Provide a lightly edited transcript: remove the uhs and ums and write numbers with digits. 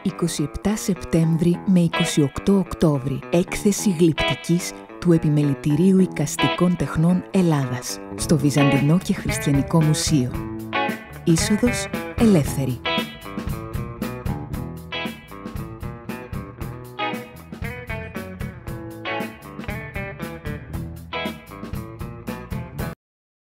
27 Σεπτέμβρη με 28 Οκτώβρη. Έκθεση γλυπτικής του Επιμελητηρίου Εικαστικών Τεχνών Ελλάδας στο Βυζαντινό και Χριστιανικό Μουσείο. Είσοδος ελεύθερη.